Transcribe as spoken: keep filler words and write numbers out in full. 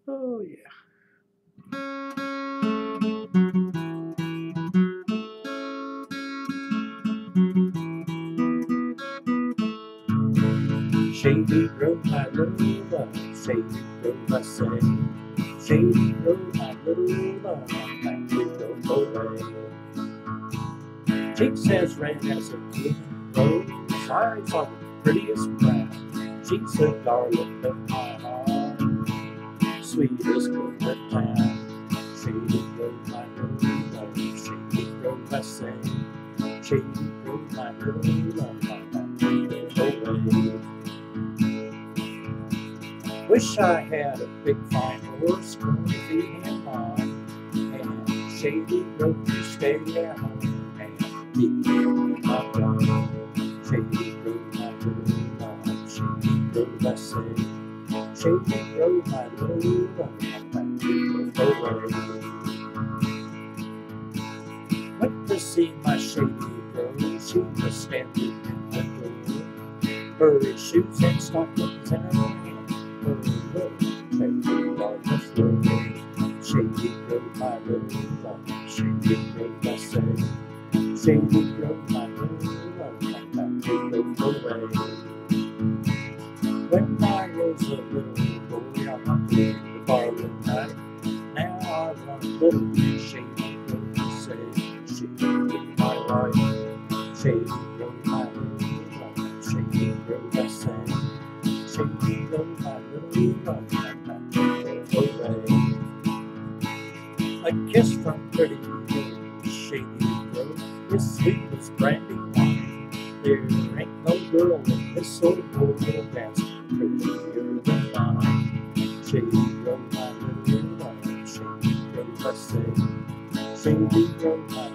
Oh, yeah. Shady Grove, my little love, Shady Grove, I say. Shady Grove, my little love, back to go away. Cheeks as red as a blooming rose, eyes are the prettiest brown. She's a darling of my heart, sweetest girl in town. Shady Grove, my little love, Shady Grove, I say. Shady Grove, my little love, back to go away. Wish I had a big fine horse for to feed him on, and Shady Grove to stay at home and keep him my dog. Shady Grove, my little love, Shady Grove, I say. Shady Grove, my little love, back to go away. Went to see my Shady Grove, she was standing in the door, her shoes and stockings in her hand. Shady Grove, Shady Grove, my little love, Shady Grove, I say. Shady Grove, my little love, back to go away. When I was a little boy, I wanted to borrow a knife. Now I want a little Shady Grove to say. Shady Grove, my life. Shady Grove, my little love, Shady Grove, I say. Shady Grove, my little love, back to go away. A kiss from pretty little Shady Grove is sweet as brandy wine. There ain't no girl in this old world that's prettier than mine. Shady Grove, my little love, Shady Grove, I say. Shady Grove, my